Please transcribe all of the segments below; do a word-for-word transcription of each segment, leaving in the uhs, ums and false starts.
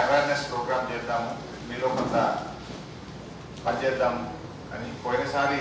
Awareness programme చేద్దాము, మీలో కొంత పనిచేద్దాము అని. పోయినసారి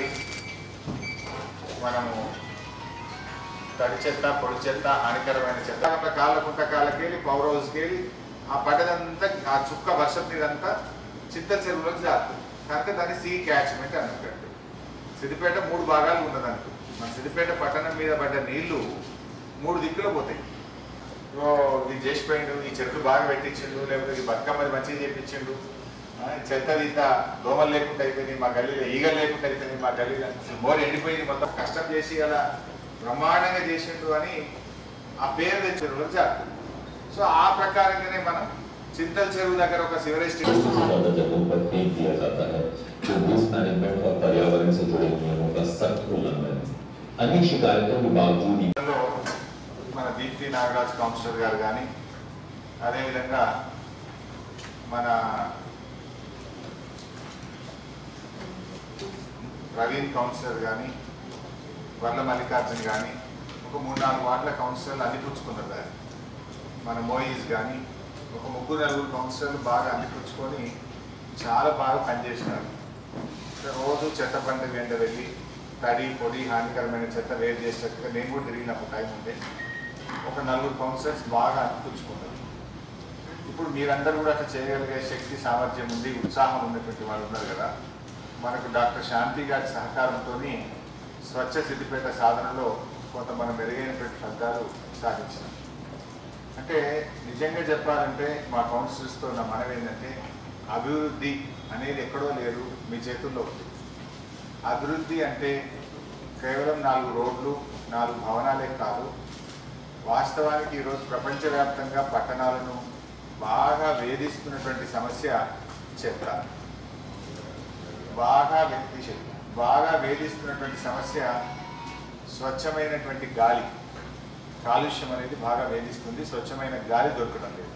మనము తడి చెత్త, పొడి చెత్త, హానికరమైన చెత్త కాళ్ళ కుంట కాళ్ళకెళ్ళి పవర్ హౌస్కి వెళ్ళి ఆ పడ్డదంతా ఆ చుక్క వర్షం నీరంతా చింత చెరువులోకి జారుతుంది కనుక దాన్ని సీ క్యాచ్మెంట్ అన్నట్టు. సిద్దిపేట మూడు భాగాలు ఉన్నదనుకో, మన సిద్దిపేట పట్టణం మీద పడ్డ నీళ్లు మూడు దిక్కులు పోతాయి. ఇది చేసిపోయిండు, ఈ చెట్లు బాగా పెట్టించిండు, లేకపోతే ఈ బతుకమ్మది మంచిగా చేయించిండు, చెత్త తీత దోమలు లేకుండా అయిపోయింది మా గల్లీలో, ఈగలు లేకుండా అయిపోయింది మా గల్లీలో, మోరు ఎండిపోయింది, మొత్తం కష్టం చేసి అలా బ్రహ్మాండంగా చేసిండు అని ఆ పేరు తెచ్చిన జాగ్రత్త. సో ఆ ప్రకారంగానే మనం చింతల చెరువు దగ్గర ఒక సివరేజ్ మన దీప్తి నాగరాజ్ కౌన్సిలర్ గారు కానీ, అదేవిధంగా మన ప్రవీణ్ కౌన్సిలర్ కానీ, వర్ల మల్లికార్జున్ కానీ, ఒక మూడు నాలుగు వార్డుల కౌన్సిలర్లు అందిపుచ్చుకున్నారు దాన్ని. మన మోయిస్ కానీ ఒక ముగ్గురు నలుగురు కౌన్సిలర్లు బాగా అందిపుచ్చుకొని చాలా బాగా పనిచేసినారు. రోజు చెత్త బండి వెంట వెళ్ళి తడి పొడి హానికరమైన చెత్త వేరు చేసేటట్టుగా నేను కూడా తిరిగినప్పుడు టైం ఉంటే ఒక నలుగురు కౌన్సిలర్స్ బాగా అందిపుచ్చుకున్నారు. ఇప్పుడు మీరందరూ కూడా అట్లా చేయగలిగే శక్తి, సామర్థ్యం ఉంది, ఉత్సాహం ఉన్నటువంటి వాళ్ళు ఉన్నారు కదా. మనకు డాక్టర్ శాంతి గారి సహకారంతో స్వచ్ఛ సిద్దిపేట సాధనలో కొంత మనం మెరుగైనటువంటి ఫలితాలు సాధించాం. అంటే నిజంగా చెప్పాలంటే మా కౌన్సిలర్స్తో నా మనవి ఏంటంటే, అభివృద్ధి అనేది ఎక్కడో లేదు, మీ చేతుల్లో ఉంది. అభివృద్ధి అంటే కేవలం నాలుగు రోడ్లు, నాలుగు భవనాలే కాదు. వాస్తవానికి ఈరోజు ప్రపంచవ్యాప్తంగా పట్టణాలను బాగా వేధిస్తున్నటువంటి సమస్య చెత్త. బాగా వ్యక్తి బాగా వేధిస్తున్నటువంటి సమస్య స్వచ్ఛమైనటువంటి గాలి. కాలుష్యం అనేది బాగా వేధిస్తుంది, స్వచ్ఛమైన గాలి దొరకడం లేదు.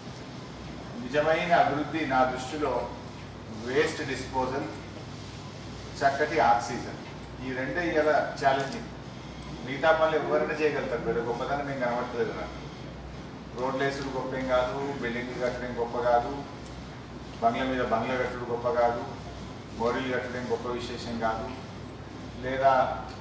నిజమైన అభివృద్ధి నా దృష్టిలో వేస్ట్ డిస్పోజల్, చక్కటి ఆక్సిజన్, ఈ రెండే ఇలా ఛాలెంజింగ్. మిగతా పనులు ఎవరైనా చేయగలుగుతారు, మీరు గొప్పదని మేము కనబడలేదు నాకు. రోడ్లు వేసుడు గొప్పేం కాదు, బిల్డింగ్లు కట్టడం గొప్ప కాదు, బంగ్లా మీద బంగ్లా కట్టడం గొప్ప కాదు, మోరీలు కట్టడం గొప్ప విశేషం కాదు, లేదా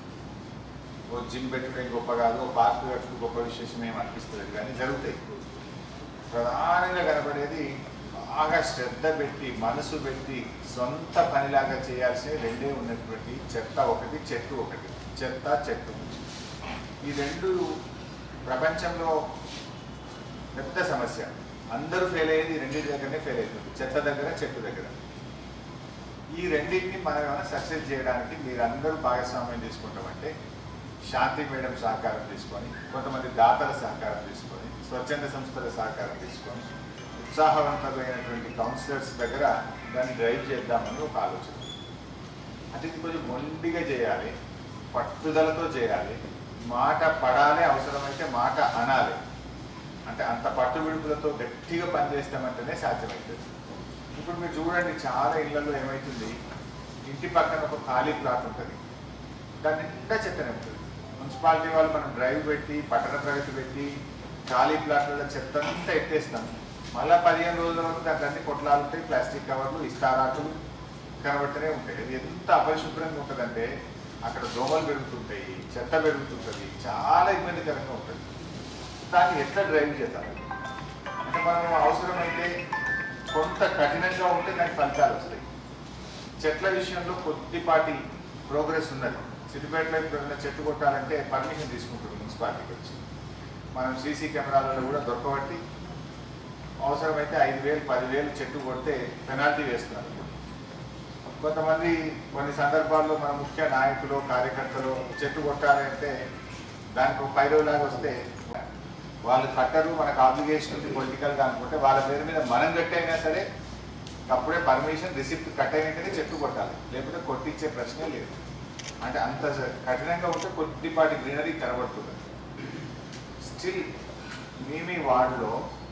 ఓ జిమ్ పెట్టడం గొప్ప కాదు, ఓ పార్క్ కట్టడం గొప్ప విశేషం ఏమి అనిపిస్తుంది. కానీ జరుగుతాయి. ప్రధానంగా కనబడేది బాగా శ్రద్ధ పెట్టి, మనసు పెట్టి, సొంత పనిలాగా చేయాల్సిన రెండే ఉన్నటువంటి చెత్త ఒకటి, చెట్టు ఒకటి. చెత్త చెట్టు ఈ రెండు ప్రపంచంలో పెద్ద సమస్య. అందరూ ఫెయిల్ అయ్యేది రెండింటి దగ్గరనే ఫెయిల్ అవుతుంది, చెత్త దగ్గర, చెట్టు దగ్గర. ఈ రెండింటిని మనం ఏమైనా సక్సెస్ చేయడానికి మీరందరూ భాగస్వామ్యం తీసుకుంటామంటే, శాంతి మేడం సహకారం తీసుకొని, కొంతమంది దాతల సహకారం తీసుకొని, స్వచ్ఛంద సంస్థల సహకారం తీసుకొని, ఉత్సాహవంతమైనటువంటి కౌన్సిలర్స్ దగ్గర దాన్ని డ్రైవ్ చేద్దామని ఒక ఆలోచన. అంటే ఇది కొంచెం మొండిగా చేయాలి, పట్టుదలతో చేయాలి, మాట పడాలి, అవసరమైతే మాట అనాలి. అంటే అంత పట్టు విడుపులతో గట్టిగా పనిచేస్తామంటేనే సాధ్యమవుతుంది. ఇప్పుడు మీరు చూడండి, చాలా ఇళ్లలో ఏమవుతుంది, ఇంటి పక్కన ఒక ఖాళీ ప్లాట్ ఉంటుంది, దాని నిండా చెత్తనే ఉంటుంది. మున్సిపాలిటీ వాళ్ళు మనం డ్రైవ్ పెట్టి, పట్టణ ప్రగతి పెట్టి, ఖాళీ ప్లాట్లలో చెత్త అంతా ఎత్తేస్తాం. మళ్ళీ పదిహేను రోజుల వరకు దాంట్లో కొట్లాలు ఉంటాయి, ప్లాస్టిక్ కవర్లు, ఇస్తారాకులు కనబడుతూనే ఉంటాయి. అది ఎంత అపరిశుభ్రంగా ఉంటుందంటే అక్కడ దోమలు పెరుగుతుంటాయి, చెత్త పెరుగుతుంటుంది, చాలా ఇబ్బందికరంగా ఉంటుంది. దాన్ని ఎట్లా డ్రైవ్ చేద్దాం అంటే, మనం అవసరమైతే కొంత కఠినంగా ఉంటే దానికి ఫలితాలు వస్తాయి. చెట్ల విషయంలో కొద్దిపాటి ప్రోగ్రెస్ ఉన్నది. సిద్దిపేటలో ఇప్పుడు చెట్టు కొట్టాలంటే పర్మిషన్ తీసుకుంటుంది మున్సిపాలిటీకి వచ్చి. మనం సీసీ కెమెరాలలో కూడా దొరకబట్టి అవసరమైతే ఐదు వేలు పదివేలు చెట్టు కొడితే పెనాల్టీ వేస్తున్నారు. కొంతమంది కొన్ని సందర్భాల్లో మన ముఖ్య నాయకులు, కార్యకర్తలు చెట్టు కొట్టాలంటే దానికి ఒక పైరవలాగా వస్తే వాళ్ళు కట్టరు, మనకు ఆబ్లిగేషన్ ఉంది పొలిటికల్గా అనుకుంటే వాళ్ళ పేరు మీద మనం కట్టైనా సరే అప్పుడే పర్మిషన్ రిసిప్ట్ కట్ అయినట్టుగా చెట్టు కొట్టాలి, లేకపోతే కొట్టించే ప్రశ్నే లేదు. అంటే అంత కఠినంగా ఉంటే కొద్దిపాటి గ్రీనరీ కనబడుతుంది. స్టిల్ మీ మీ వార్డులో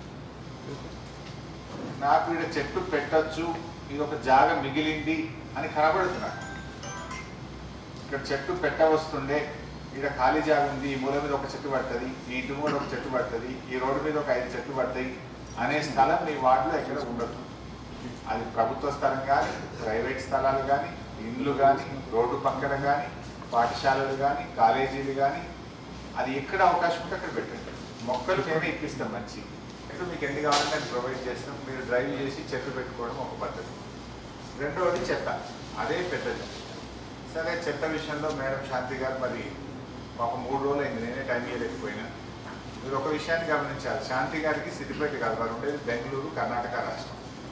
నాకు ఇక్కడ చెట్టు పెట్టచ్చు, ఇది ఒక జాగ మిగిలింది అని కనబడుతున్నాడు. ఇక్కడ చెట్టు పెట్టవస్తుండే, ఇక్కడ ఖాళీ జాగ ఉంది, ఈ మూల మీద ఒక చెట్టు పడుతుంది, ఈ ఇంటి మూల ఒక చెట్టు పడుతుంది, ఈ రోడ్డు మీద ఒక ఐదు చెట్లు పడతాయి, అనే స్థలం మీ వార్డులో ఎక్కడ ఉండదు. అది ప్రభుత్వ స్థలం కానీ, ప్రైవేట్ స్థలాలు కానీ, ఇండ్లు కానీ, రోడ్డు పక్కన కానీ, పాఠశాలలు కానీ, కాలేజీలు కానీ, అది ఎక్కడ అవకాశం ఉంటే అక్కడ పెట్టండి. మొక్కలు మేమే ఇప్పిస్తాం మంచి. ఎక్కడ మీకు ఎన్ని కావాలంటే అది ప్రొవైడ్ చేస్తాం. మీరు డ్రైవ్ చేసి చెట్లు పెట్టుకోవడం ఒక పద్ధతి. రెండవది చెత్త, అదే పెద్దది. సరే, చెత్త విషయంలో మేడం శాంతి గారు మరి మాకు మూడు రోజులు అయింది, నేనే టైం ఇవ్వలేకపోయినా. మీరు ఒక విషయాన్ని గమనించాలి, శాంతి గారికి సిద్దిపేట కాదు, వారు ఉండేది బెంగళూరు, కర్ణాటక రాష్ట్రం.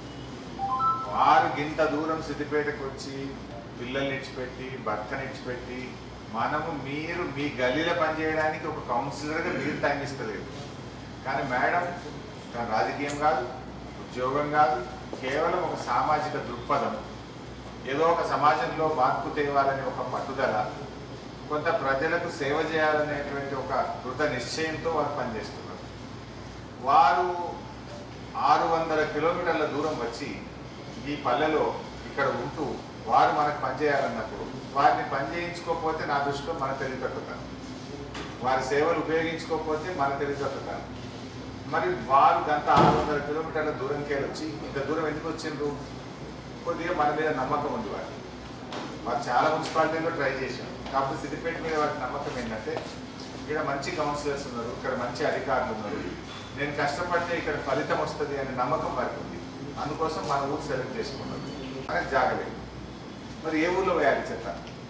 వారు ఇంత దూరం సిద్దిపేటకు వచ్చి పిల్లల్ని ఇచ్చిపెట్టి భర్తని ఇచ్చిపెట్టి మనము మీరు మీ గల్లీలో పనిచేయడానికి ఒక కౌన్సిలర్గా మీరు టైం ఇస్తలేదు. కానీ మేడం తన రాజకీయం కాదు, ఉద్యోగం కాదు, కేవలం ఒక సామాజిక దృక్పథం, ఏదో ఒక సమాజంలో మార్పు తేవాలనే ఒక పట్టుదల, కొంత ప్రజలకు సేవ చేయాలనేటువంటి ఒక కృత నిశ్చయంతో వారు పనిచేస్తున్నారు. వారు ఆరు వందల కిలోమీటర్ల దూరం వచ్చి ఈ పల్లెలో ఇక్కడ ఉంటూ వారు మనకు పనిచేయాలన్నప్పుడు వారిని పనిచేయించుకోకపోతే నా దృష్టిలో మన తెలివితట్టుతాను, వారి సేవలు ఉపయోగించుకోకపోతే మన తెలివితట్టుతాను. మరి వారు గంట ఆరు వందల కిలోమీటర్ల దూరంకే వచ్చి ఇంత దూరం ఎందుకు వచ్చిండ్రు? కొద్దిగా మన మీద నమ్మకం ఉంది వారికి. వారు చాలా మున్సిపాలిటీలో ట్రై చేశారు, కాకపోతే సిద్దిపేట మీద వారికి నమ్మకం ఏంటంటే ఇక్కడ మంచి కౌన్సిలర్స్ ఉన్నారు, ఇక్కడ మంచి అధికారులు ఉన్నారు, నేను కష్టపడితే ఇక్కడ ఫలితం వస్తుంది అనే నమ్మకం వారికి ఉంది. అందుకోసం మన ఊరు సెలెక్ట్ చేసుకున్నారు. మనకు జాగలేదు. మరి ఏ ఊళ్ళో వేయాలి చెత్త?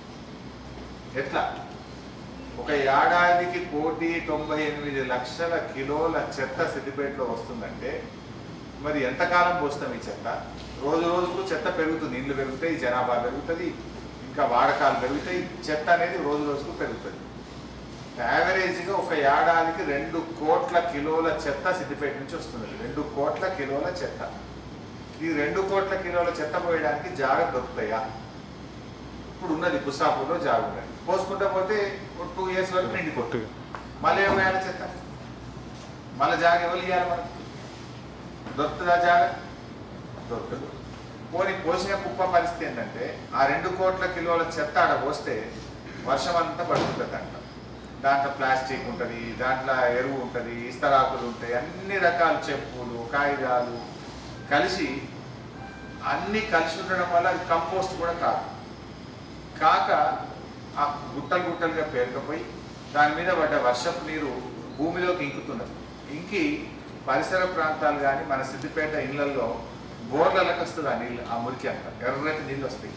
ఎట్లా? ఒక ఏడాదికి కోటి తొంభై ఎనిమిది లక్షల కిలోల చెత్త సిద్దిపేటలో వస్తుందంటే మరి ఎంతకాలం పోస్తాం ఈ చెత్త? రోజు రోజుకు చెత్త పెరుగుతుంది, ఇండ్లు పెరుగుతాయి, జనాభా పెరుగుతుంది, ఇంకా వాడకాలు పెరుగుతాయి, చెత్త అనేది రోజు రోజుకు పెరుగుతుంది. యావరేజ్గా ఒక ఏడాదికి రెండు కోట్ల కిలోల చెత్త సిద్దిపేట నుంచి వస్తుంది. రెండు కోట్ల కిలోల చెత్త. ఈ రెండు కోట్ల కిలోల చెత్త పోయడానికి జాగ దొరుకుతాయా? ఇప్పుడు ఉన్నది బుసాపూర్లో జాగ ఉన్నది, పోసుకుంటా పోతే టూ ఇయర్స్ వరకు నిండి కొట్టు, మళ్ళీ ఏం వేయాలి చెత్త? మళ్ళీ జాగ ఎవరు ఇవ్వాలి? మనం దొరుకుతుందా జాగ? దొరకదు. పోనీ పోసిన కుప్ప పరిస్థితి ఏంటంటే ఆ రెండు కోట్ల కిలోల చెత్త ఆడ పోస్తే వర్షం అంతా పడుతుంది. దాంట్లో దాంట్లో ప్లాస్టిక్ ఉంటుంది, దాంట్లో ఎరువు ఉంటుంది, ఇస్తరాకులు ఉంటాయి, అన్ని రకాల చెప్పులు, కాగితాలు కలిసి అన్నీ కలిసి ఉండడం వల్ల అది కంపోస్ట్ కూడా కాదు. కాక ఆ గుట్టలు గుట్టలుగా పేరుకపోయి దాని మీద పడ్డ వర్షపు నీరు భూమిలోకి ఇంకుతున్నది. ఇంకి పరిసర ప్రాంతాలు కానీ మన సిద్దిపేట ఇళ్లలో బోర్లకి వస్తుంది ఆ నీళ్ళు, ఆ మురికి అంతా ఎర్రటి నీళ్ళు వస్తాయి,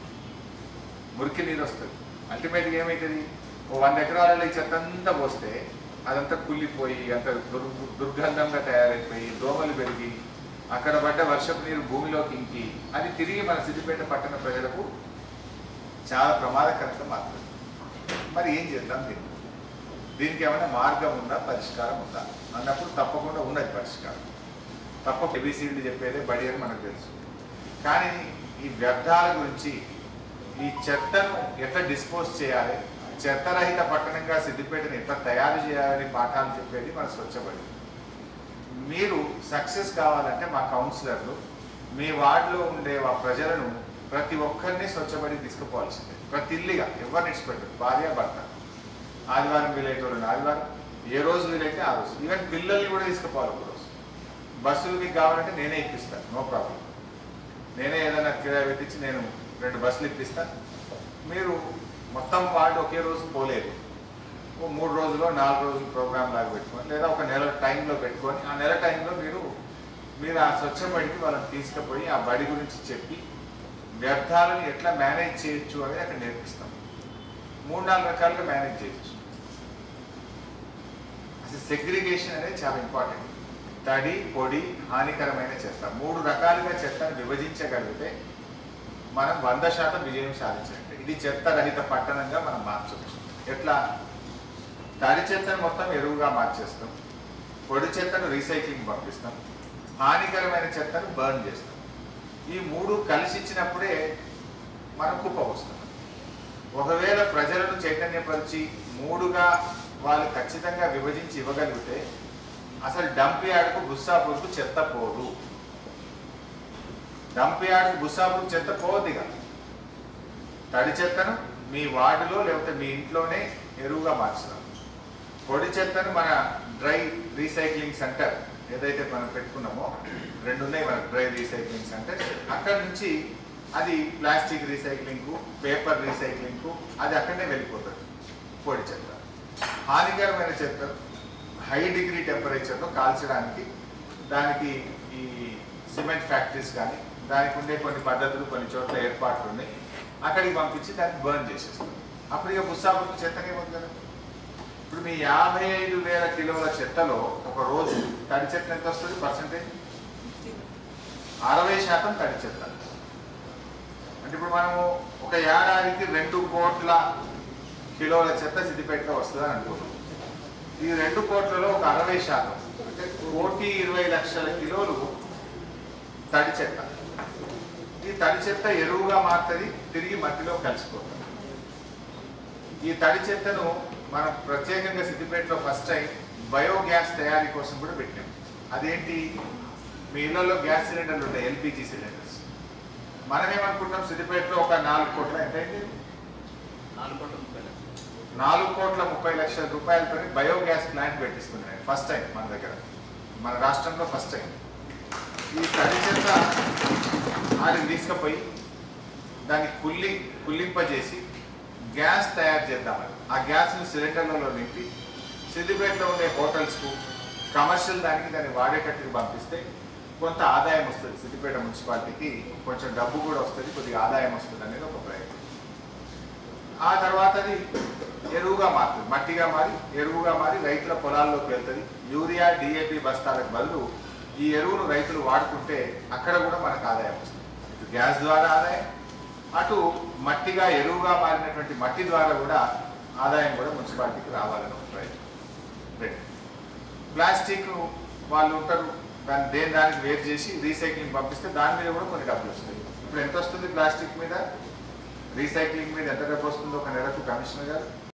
మురికి నీరు వస్తుంది. అల్టిమేట్గా ఏమవుతుంది? ఓ వంద ఎకరాలలో ఈ చెత్త అంతా పోస్తే అదంతా కుళ్ళిపోయి అంత దుర్ దుర్గంధంగా తయారైపోయి దోమలు పెరిగి అక్కడ పడ్డ వర్షపు నీరు భూమిలోకి ఇంకి అది తిరిగి మన సిద్దిపేట పట్టణ ప్రజలకు చాలా ప్రమాదకరంగా మారుతుంది. మరి ఏం చేద్దాం? దీన్ని దీనికి ఏమైనా మార్గం ఉందా, పరిష్కారం ఉందా అన్నప్పుడు తప్పకుండా ఉన్నది పరిష్కారం. తప్ప ఏబిసిడి చెప్పేదే బడి అని మనకు తెలుసు. కానీ ఈ వ్యర్థాల గురించి, ఈ చెత్తను ఎట్లా డిస్పోజ్ చేయాలి, చెత్తరహిత పట్టణంగా సిద్దిపేటను ఎట్లా తయారు చేయాలని పాఠాలు చెప్పేది మన స్వచ్ఛబడి. మీరు సక్సెస్ కావాలంటే మా కౌన్సిలర్లు మీ వార్డులో ఉండే ఆ ప్రజలను ప్రతి ఒక్కరిని స్వచ్ఛబడి తీసుకుపోవాల్సిందే. ప్రతి ఇల్లుగా ఎవరిని ఇచ్చిపెట్టదు, భార్య భర్త. ఆదివారం వీలైతే వాళ్ళని ఆదివారం, ఏ రోజు వీలైతే ఆ రోజు. ఈవెన్ పిల్లల్ని కూడా తీసుకుపోవాలి ఒక రోజు. బస్సులు మీకు కావాలంటే నేనే ఇప్పిస్తాను, నో ప్రాబ్లం. నేనే ఏదైనా కిరాయి పెట్టించి నేను రెండు బస్సులు ఇప్పిస్తాను. మీరు మొత్తం వార్డు ఒకే రోజు పోలేదు, ఓ మూడు రోజులు నాలుగు రోజులు ప్రోగ్రామ్ లాగా పెట్టుకొని లేదా ఒక నెల టైంలో పెట్టుకొని ఆ నెల టైంలో మీరు మీరు ఆ స్వచ్ఛ బడికి వాళ్ళని తీసుకుపోయి ఆ బడి గురించి చెప్పి వ్యర్థాలను ఎట్లా మేనేజ్ చేయొచ్చు అనేది అక్కడ నేర్పిస్తాం. మూడు నాలుగు రకాలుగా మేనేజ్ చేయొచ్చు. అసలు సెగ్రిగేషన్ అనేది చాలా ఇంపార్టెంట్. తడి, పొడి, హానికరమైన చెత్త మూడు రకాలుగా చెత్తను విభజించగలిగితే మనం వంద శాతం విజయం సాధించినట్టే. ఇది చెత్త రహిత పట్టణంగా మనం మార్చవచ్చు. ఎట్లా? తడి చెత్తను మొత్తం ఎరువుగా మార్చేస్తాం, పొడి చెత్తను రీసైక్లింగ్ పంపిస్తాం, హానికరమైన చెత్తను బర్న్ చేస్తాం. ఈ మూడు కలిసి ఇచ్చినప్పుడే మనం కుప్ప వస్తున్నాం. ఒకవేళ ప్రజలను చైతన్యపరిచి మూడుగా వాళ్ళు ఖచ్చితంగా విభజించి ఇవ్వగలిగితే అసలు డంప్ యార్డ్కు బుస్సాపూర్కు చెత్త పోదు. డంప్ యార్డ్కు బుస్సాపూర్కు చెత్త పోవద్దిగా. తడి చెత్తను మీ వార్డులో లేకపోతే మీ ఇంట్లోనే ఎరువుగా మార్చుతాం. పొడి చెత్తను మన డ్రై రీసైక్లింగ్ సెంటర్ ఏదైతే మనం పెట్టుకున్నామో రెండు ఉన్నాయి మనకు డ్రై రీసైక్లింగ్ సెంటర్స్. అక్కడ నుంచి అది ప్లాస్టిక్ రీసైక్లింగ్, పేపర్ రీసైక్లింగ్, అది అక్కడనే వెళ్ళిపోతుంది. పొడి చెత్త, హానికరమైన చెత్త హై డిగ్రీ టెంపరేచర్లో కాల్చడానికి దానికి ఈ సిమెంట్ ఫ్యాక్టరీస్ కానీ దానికి ఉండే కొన్ని పద్ధతులు కొన్ని చోట్ల ఏర్పాట్లు ఉన్నాయి. అక్కడికి పంపించి దాన్ని బర్న్ చేసేస్తాం. అప్పుడు ఇక బుస్సాబుకు చెత్తనే ఉంది కదా. ఇప్పుడు మీ యాభై ఐదు వేల కిలోల చెత్తలో ఒక రోజు తడి చెత్త ఎంత వస్తుంది పర్సెంటేజ్? అరవై శాతం తడి చెత్త. అంటే ఇప్పుడు మనము ఒక ఏడాదికి రెండు కోట్ల కిలోల చెత్త సిద్దిపేటలో వస్తుందని అనుకుంటున్నాం. ఈ రెండు కోట్లలో ఒక అరవై శాతం అంటే కోటి ఇరవై లక్షల కిలోలు తడి చెత్త. ఈ తడి చెత్త ఎరువుగా మారుతుంది, తిరిగి మట్టిలో కలిసిపోతుంది. ఈ తడి చెత్తను మనం ప్రత్యేకంగా సిద్దిపేటలో ఫస్ట్ టైం బయోగ్యాస్ తయారీ కోసం కూడా పెట్టాం. అదేంటి, మీ ఇళ్లలో గ్యాస్ సిలిండర్లు ఉంటాయి, ఎల్పిజి సిలిండర్స్. మనం ఏమనుకుంటాం, సిద్దిపేటలో ఒక నాలుగు కోట్ల ఎంత అయింది, నాలుగు కోట్ల ముప్పై లక్షల రూపాయలతో బయోగ్యాస్ ప్లాంట్ పెట్టిస్తున్నాయి ఫస్ట్ టైం మన దగ్గర, మన రాష్ట్రంలో ఫస్ట్ టైం. ఈ తడి చెత్త వాటిని తీసుకుపోయి దాన్ని కుల్లి కుల్లింపజేసి గ్యాస్ తయారు చేద్దామని ఆ గ్యాస్ని సిలిండర్లలో నింపి సిద్దిపేటలో ఉండే హోటల్స్కు కమర్షియల్ దానికి దాన్ని వాడేటట్టుకు పంపిస్తే కొంత ఆదాయం వస్తుంది. సిద్దిపేట మున్సిపాలిటీకి కొంచెం డబ్బు కూడా వస్తుంది, కొద్దిగా ఆదాయం వస్తుంది అనేది ఒక ప్రయత్నం. ఆ తర్వాత అది ఎరువుగా మారుతుంది, మట్టిగా మారి ఎరువుగా మారి రైతుల పొలాల్లోకి వెళ్తుంది. యూరియా డిఏపి బస్తాలకు బదులు ఈ ఎరువును రైతులు వాడుకుంటే అక్కడ కూడా మనకు ఆదాయం వస్తుంది. ఇటు గ్యాస్ ద్వారా ఆదాయం, అటు మట్టిగా ఎరువుగా మారినటువంటి మట్టి ద్వారా కూడా ఆదాయం కూడా మున్సిపాలిటీకి రావాలని ఒక ప్రయత్నం. రెండు, ప్లాస్టిక్ వాళ్ళు ఉంటారు, దాన్ని దేని దానికి వేరు చేసి రీసైక్లింగ్ పంపిస్తే దాని మీద కూడా కొన్ని డబ్బులు వస్తాయి. ఇప్పుడు ఎంత వస్తుంది ప్లాస్టిక్ మీద, రీసైక్లింగ్ మీద ఎంత డబ్బు వస్తుందో ఒక నెలకు కమిషనర్ గారు